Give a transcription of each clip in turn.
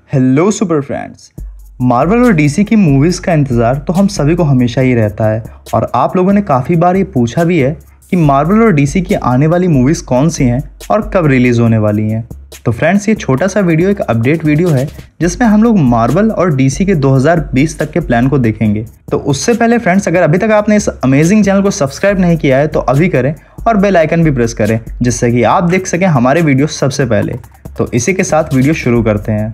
Hello super friends. Marvel और DC की movies का इंतज़ार तो हम सभी को हमेशा ही रहता है और आप लोगों ने काफ़ी बार ये पूछा भी है कि मार्वल और डीसी की आने वाली मूवीज़ कौन सी हैं और कब रिलीज़ होने वाली हैं। तो फ्रेंड्स, ये छोटा सा वीडियो एक अपडेट वीडियो है जिसमें हम लोग मार्वल और डीसी के 2020 तक के प्लान को देखेंगे। तो उससे पहले फ्रेंड्स, अगर अभी तक आपने इस अमेजिंग चैनल को सब्सक्राइब नहीं किया है तो अभी करें और बेल आइकन भी प्रेस करें जिससे कि आप देख सकें हमारे वीडियो सबसे पहले। तो इसी के साथ वीडियो शुरू करते हैं।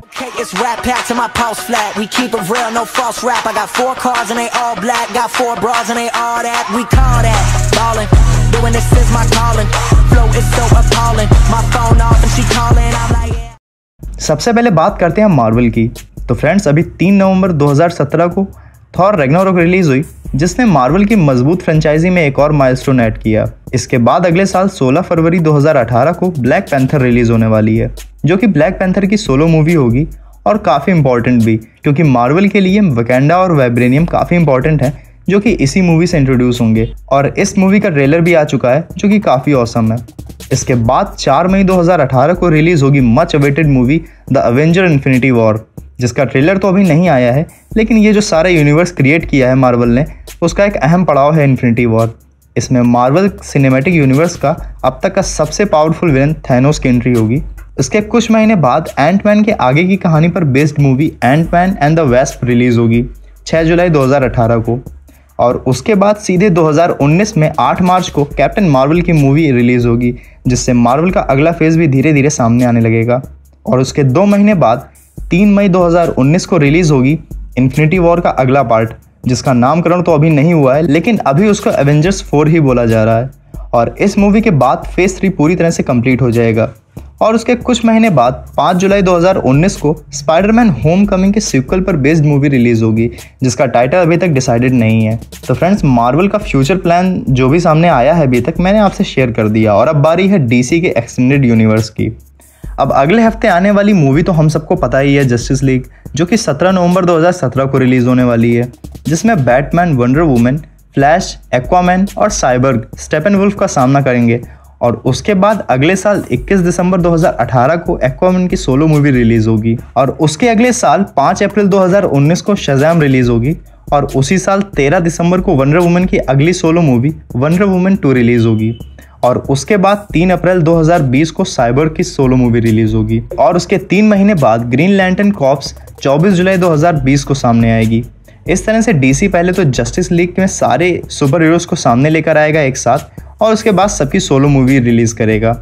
सबसे पहले बात करते हैं मार्वल की। तो फ्रेंड्स, अभी 3 नवंबर 2017 को थॉर रैग्नारोक रिलीज हुई जिसने मार्वल की मजबूत फ्रेंचाइजी में एक और माइलस्टोन ऐड किया। इसके बाद अगले साल 16 फरवरी 2018 को ब्लैक पैंथर रिलीज होने वाली है, जो कि ब्लैक पैंथर की सोलो मूवी होगी और काफ़ी इंपॉर्टेंट भी, क्योंकि मार्वल के लिए वैकेंडा और वाइब्रेनियम काफ़ी इंपॉर्टेंट है जो कि इसी मूवी से इंट्रोड्यूस होंगे। और इस मूवी का ट्रेलर भी आ चुका है जो कि काफ़ी ऑसम है। इसके बाद 4 मई 2018 को रिलीज होगी much awaited movie the Avenger Infinity War, जिसका ट्रेलर तो अभी नहीं आया है, लेकिन ये जो सारा यूनिवर्स क्रिएट किया है मार्वल ने, उसका एक अहम पड़ाव है इन्फिनिटी वॉर। इसमें मार्वल सिनेमैटिक यूनिवर्स का अब तक का सबसे पावरफुल विलन थैनोस की एंट्री होगी। इसके कुछ महीने बाद एंटमैन के आगे की कहानी पर based movie Antman and the Wasp release होगी 6 जुलाई 2018 को। और उसके बाद सीधे 2019 में 8 मार्च को कैप्टन मार्वल की मूवी रिलीज होगी, जिससे मार्वल का अगला फेज भी धीरे धीरे सामने आने लगेगा। और उसके 2 महीने बाद 3 मई 2019 को रिलीज होगी इन्फिनिटी वॉर का अगला पार्ट, जिसका नामकरण तो अभी नहीं हुआ है, लेकिन अभी उसको एवेंजर्स 4 ही बोला जा रहा है। और इस मूवी के बाद फेज 3 पूरी तरह से कंप्लीट हो जाएगा। और उसके कुछ महीने बाद 5 जुलाई 2019 को स्पाइडरमैन होमकमिंग के सीक्वल पर बेस्ड मूवी रिलीज होगी, जिसका टाइटल अभी तक डिसाइडेड नहीं है। तो फ्रेंड्स, मार्वल का फ्यूचर प्लान जो भी सामने आया है अभी तक मैंने आपसे शेयर कर दिया। और अब बारी है डीसी के एक्सटेंडेड यूनिवर्स की। अब अगले हफ्ते आने वाली मूवी तो हम सबको पता ही है, जस्टिस लीग, जो कि 17 नवंबर 2017 को रिलीज होने वाली है, जिसमें Batman, Wonder Woman, Flash, Aquaman और साइबर्ग स्टेपनवुल्फ का सामना करेंगे। और उसके बाद अगले साल 21 दिसंबर 2018 को एक्वामैन की सोलो मूवी रिलीज होगी। और उसके अगले साल 5 अप्रैल 2019 को शज़ाम रिलीज होगी। और उसी साल 13 दिसंबर को वंडर वुमन की अगली solo movie Wonder Woman 2 release होगी। और उसके बाद 3 अप्रैल 2020 को साइबर्ग की सोलो मूवी रिलीज होगी। और उसके 3 महीने बाद ग्रीन लैंटर्न कॉर्प्स 24 जुलाई 2020 को सामने आएगी। इस तरह से डीसी पहले तो जस्टिस लीग में सारे सुपर हीरोज को सामने लेकर आएगा एक साथ, और उसके बाद सबकी सोलो मूवी रिलीज करेगा।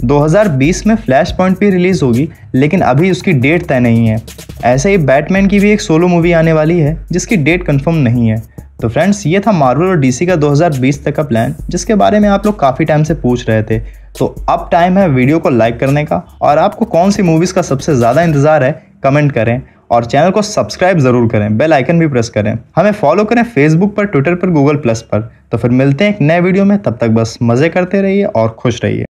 2020 में फ्लैश पॉइंट भी रिलीज होगी, लेकिन अभी उसकी डेट तय नहीं है। ऐसे ही बैटमैन की भी एक सोलो मूवी आने वाली है जिसकी डेट कंफर्म नहीं है। तो फ्रेंड्स, ये था मार्वल और डीसी का 2020 तक का प्लान, जिसके बारे में आप लोग काफ़ी टाइम से पूछ रहे थे। तो अब टाइम है वीडियो को लाइक करने का, और आपको कौन सी मूवीज़ का सबसे ज़्यादा इंतज़ार है कमेंट करें, और चैनल को सब्सक्राइब ज़रूर करें, बेल आइकन भी प्रेस करें। हमें फॉलो करें फेसबुक पर, ट्विटर पर, गूगल प्लस पर। तो फिर मिलते हैं एक नए वीडियो में, तब तक बस मज़े करते रहिए और खुश रहिए।